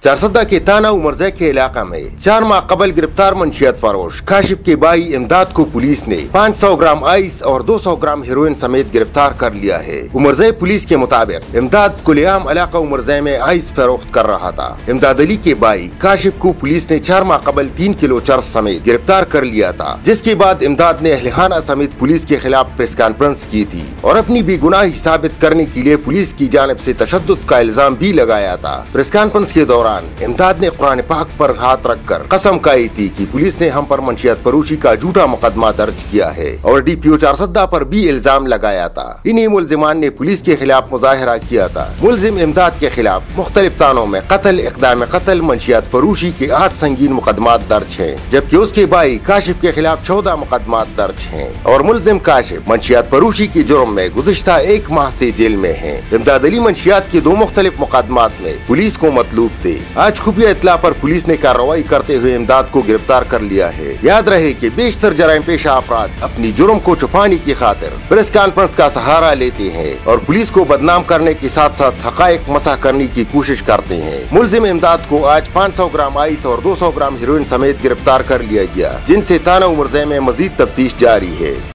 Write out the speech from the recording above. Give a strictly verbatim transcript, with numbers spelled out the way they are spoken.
चारसदा के ताना उमरज़े के इलाका में चार माह कबल गिरफ्तार मंशियात फरोश काशिफ के भाई इमदाद को पुलिस ने पाँच सौ ग्राम आइस और दो सौ ग्राम हेरोइन समेत गिरफ्तार कर लिया है। उमरज़े पुलिस के मुताबिक इमदाद कुलियाम इलाका उमरज़े में आइस फरोख्त कर रहा था। इमदाद अली के भाई काशिफ को पुलिस ने चार माह कबल तीन किलो चरस समेत गिरफ्तार कर लिया था, जिसके बाद इमदाद ने अहलिहाना समेत पुलिस के खिलाफ प्रेस कॉन्फ्रेंस की थी और अपनी बेगुनाही साबित करने के लिए पुलिस की जानिब से तशद्दुद का इल्जाम भी लगाया था। प्रेस कॉन्फ्रेंस के दौरान इमदाद ने कुरान पाक पर हाथ रखकर कसम खाई थी कि पुलिस ने हम पर मंशियात फरोशी का झूठा मुकदमा दर्ज किया है और डीपीओ चारसदा पर भी इल्जाम लगाया था। इन्हीं मुलजिमान ने पुलिस के खिलाफ मुजाहरा किया था। मुलजिम इमदाद के खिलाफ मुख्तलिफ थानों में कत्ल, इक़दाम कत्ल, मंशियात फरोशी के आठ संगीन मुकदमा दर्ज हैं, जबकि उसके भाई काशिफ के खिलाफ चौदह मुकदमा दर्ज हैं और मुलजिम काशिफ मंशियात फरोशी के जुर्म में गुज़िश्ता एक माह से जेल में है। इमदाद अली मंशियात के दो मुख्तलिफ मुकदमात में पुलिस को मतलूब थे। आज खुफिया इत्तला पर पुलिस ने कार्रवाई करते हुए इमदाद को गिरफ्तार कर लिया है। याद रहे कि बेशतर जराइम पेशा अफराद अपनी जुर्म को छुपाने की खातिर प्रेस कॉन्फ्रेंस का सहारा लेते हैं और पुलिस को बदनाम करने के साथ साथ हकायक मसाह करने की कोशिश करते हैं। मुलजिम इमदाद को आज पाँच सौ ग्राम आइस और दो सौ ग्राम हेरोइन समेत गिरफ्तार कर लिया गया, जिनसे थाना उमरज़े में मजीद तफ्तीश जारी है।